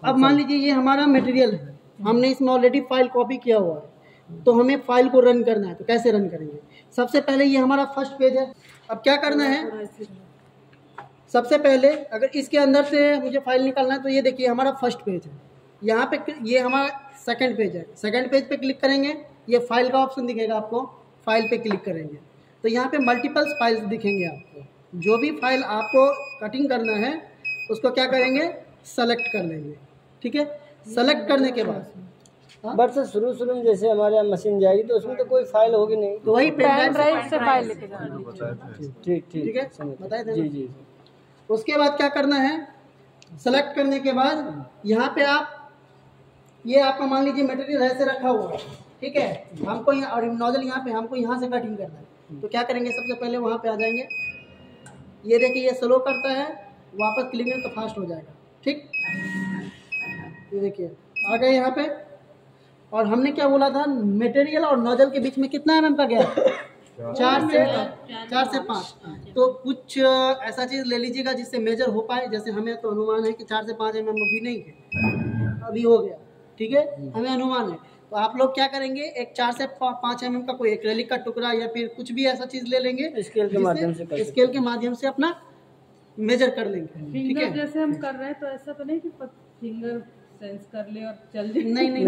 अब मान लीजिए ये हमारा मटेरियल है, हमने इसमें ऑलरेडी फाइल कॉपी किया हुआ है, तो हमें फाइल को रन करना है। तो कैसे रन करेंगे? सबसे पहले ये हमारा फर्स्ट पेज है। अब क्या करना है, सबसे पहले अगर इसके अंदर से मुझे फाइल निकालना है तो ये देखिए हमारा फर्स्ट पेज है। यहाँ पे ये हमारा सेकंड पेज है। सेकंड पेज पे क्लिक करेंगे, ये फाइल का ऑप्शन दिखेगा आपको, फाइल पे क्लिक करेंगे तो यहाँ पे मल्टीपल्स फाइल्स दिखेंगे आपको। जो भी फाइल आपको कटिंग करना है उसको क्या करेंगे, सेलेक्ट कर लेंगे। ठीक है, सेलेक्ट करने के बाद बट सर शुरू में जैसे हमारे यहाँ मशीन जाएगी तो उसमें तो कोई फाइल होगी नहीं, तो वही पेन ड्राइव से फाइल लेके जाना। ठीक है, बताए थे जी। उसके बाद क्या करना है, सेलेक्ट करने के बाद यहाँ पे आप ये आपका मान लीजिए मटेरियल ऐसे रखा हुआ है। ठीक है, हमको यहाँ और नोजल यहाँ पे हमको यहाँ से कटिंग करना है। तो क्या करेंगे, सबसे पहले वहाँ पे आ जाएंगे। ये देखिए ये स्लो करता है, वापस क्लिक करें तो फास्ट हो जाएगा। ठीक, ये देखिए आ गए यहाँ पे। और हमने क्या बोला था, मटेरियल और नोजल के बीच में कितना mm का गैप? 4 से 5। तो कुछ ऐसा चीज़ ले लीजिएगा जिससे मेजर हो पाए। जैसे हमें तो अनुमान है कि 4 से 5 mm अभी नहीं है, अभी हो गया। ठीक है, हमें अनुमान है। तो आप लोग क्या करेंगे, एक 4 से 5 mm का कोई एक्रेलिक का टुकड़ा या फिर कुछ भी ऐसा चीज़ ले लेंगे, स्केल के माध्यम से अपना मेजर कर लेंगे। ठीक है, जैसे हम कर रहे हैं तो ऐसा तो नहीं कि फिंगर सेंस कर ले और चल जाए। नहीं।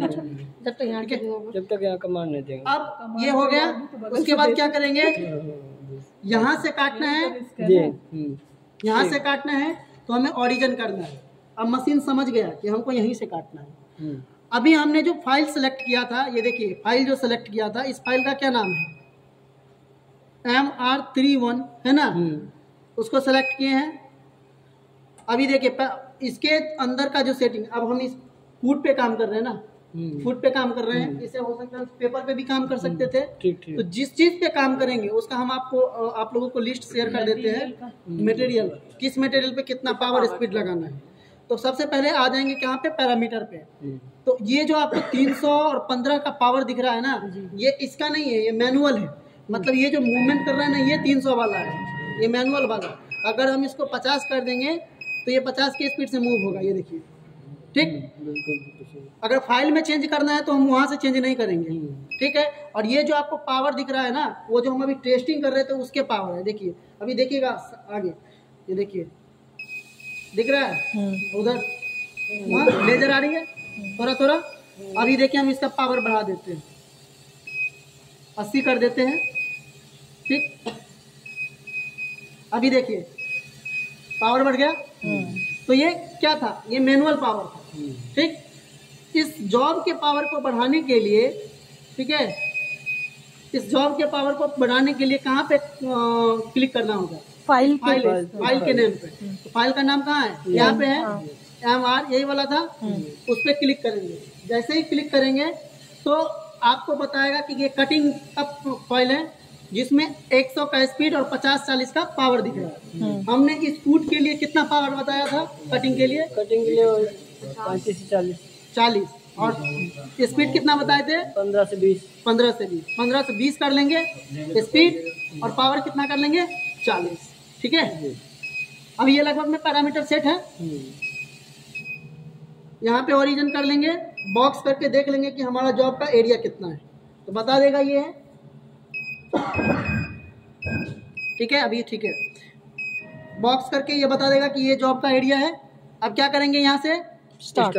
जब तक यहाँ कमांड नहीं देंगे। अब ये हो गया। उसके बाद क्या करेंगे, यहाँ से काटना है, यहाँ से काटना है तो हमें ओरिजिन करना है। अब मशीन समझ गया कि हमको यहीं से काटना है। अभी हमने जो फाइल सेलेक्ट किया था, ये देखिए फाइल जो सेलेक्ट किया था, इस फाइल का क्या नाम है, MR31 है ना। उसको सेलेक्ट किए हैं। अभी देखिए इसके अंदर का जो सेटिंग, अब हम इस फुट पे काम कर रहे हैं ना, फुट पे काम कर रहे हैं। इसे हो सकता है पेपर पे भी काम कर सकते थे। ठीक। तो जिस चीज पे काम करेंगे उसका हम आप लोगों को लिस्ट शेयर कर देते हैं। मटेरियल, किस मटेरियल पे कितना पावर स्पीड लगाना है। तो सबसे पहले आ जाएंगे कहाँ पे, पैरामीटर पे। तो ये जो आपको 300 और 15 का पावर दिख रहा है ना, ये इसका नहीं है, ये मैनुअल है। मतलब ये जो मूवमेंट कर रहा है ना, ये 300 वाला है, ये मैनुअल वाला। अगर हम इसको 50 कर देंगे तो ये 50 की स्पीड से मूव होगा। ये देखिए, ठीक। अगर फाइल में चेंज करना है तो हम वहाँ से चेंज नहीं करेंगे। ठीक है, और ये जो आपको पावर दिख रहा है ना, वो जो हम अभी टेस्टिंग कर रहे थे उसके पावर है। देखिए अभी देखिएगा आगे, ये देखिए दिख रहा है उधर, वहाँ लेजर आ रही है थोड़ा। अभी देखिए हम इसका पावर बढ़ा देते हैं, 80 कर देते हैं। ठीक, अभी देखिए पावर बढ़ गया। तो ये क्या था, ये मैनुअल पावर था। ठीक, इस जॉब के पावर को बढ़ाने के लिए, ठीक है, इस जॉब के पावर को बढ़ाने के लिए कहाँ पे क्लिक करना होगा, फाइल के नेम पे। तो फाइल का नाम कहाँ है, यहाँ पे है, MR यही वाला था, उस पर क्लिक करेंगे। जैसे ही क्लिक करेंगे तो आपको बताएगा कि ये कटिंग का फाइल है जिसमें 100 का स्पीड और 50-40 का पावर दिख रहा है। हमने इस फुट के लिए कितना पावर बताया था, कटिंग के लिए 35 से 40 और स्पीड कितना बताए थे, 15 से 20। 15 से 20 कर लेंगे स्पीड, और पावर कितना कर लेंगे, 40। ठीक है, अब ये लगभग में पैरामीटर सेट है। यहाँ पे ओरिजिन कर लेंगे, बॉक्स करके देख लेंगे कि हमारा जॉब का एरिया कितना है, तो बता देगा ये है। ठीक है, अभी ठीक है, बॉक्स करके ये बता देगा कि ये जॉब का एरिया है। अब क्या करेंगे, यहाँ से स्टार्ट।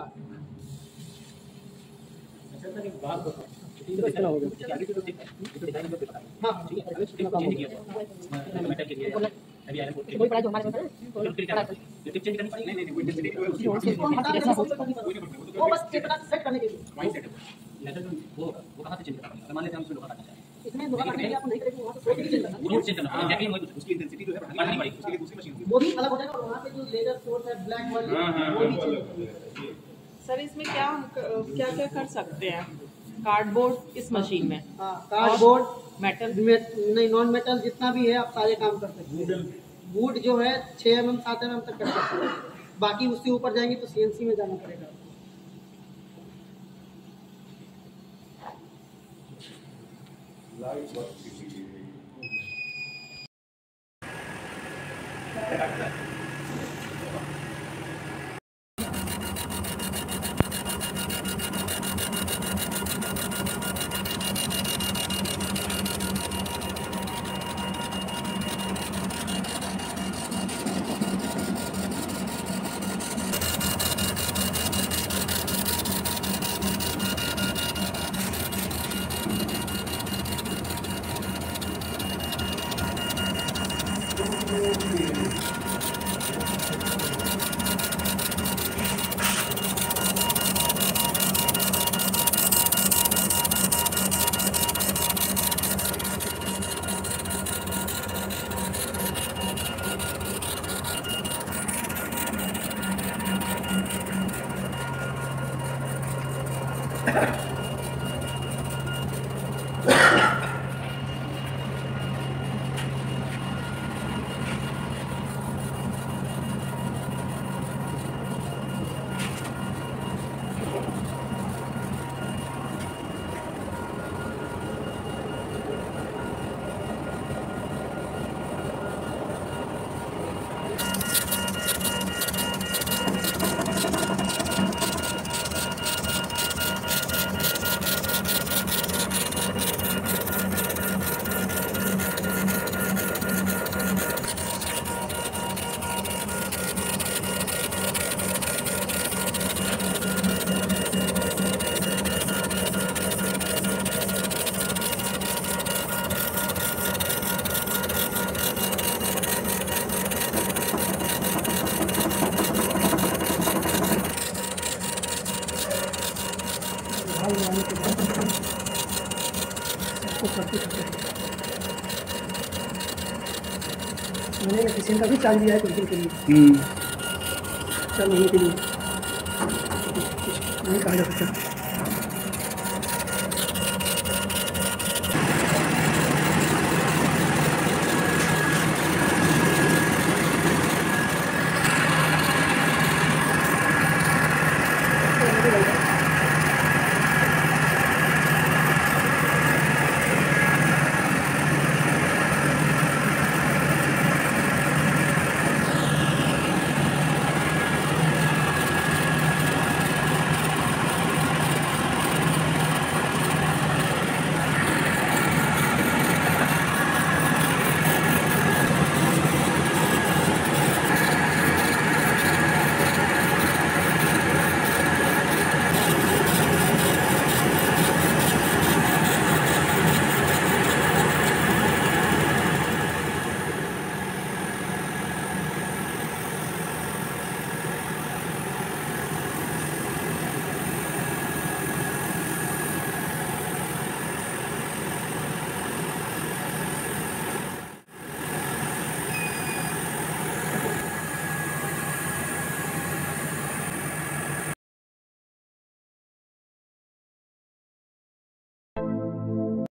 वो भी अलग हो जाएगा, और वहाँ पे जो लेजर सोर्स है ब्लैक वाली, वो भी चेंज। सर इसमें क्या क्या कर सकते हैं, कार्डबोर्ड इस मशीन में? हाँ, कार्डबोर्ड, मेटल नहीं, नॉन मेटल जितना भी है आप सारे काम कर सकते हैं। वुड जो है 6 mm 7 mm तक कर सकते हैं, बाकी उससे ऊपर जाएंगे तो CNC में जाना पड़ेगा। लगाने के बाद सबको करते करते मैंने इलेक्ट्रीशियन का भी चार्ज दिया है कुछ दिन के लिए, 4 महीने के लिए, कुछ नहीं कहा जा सकता।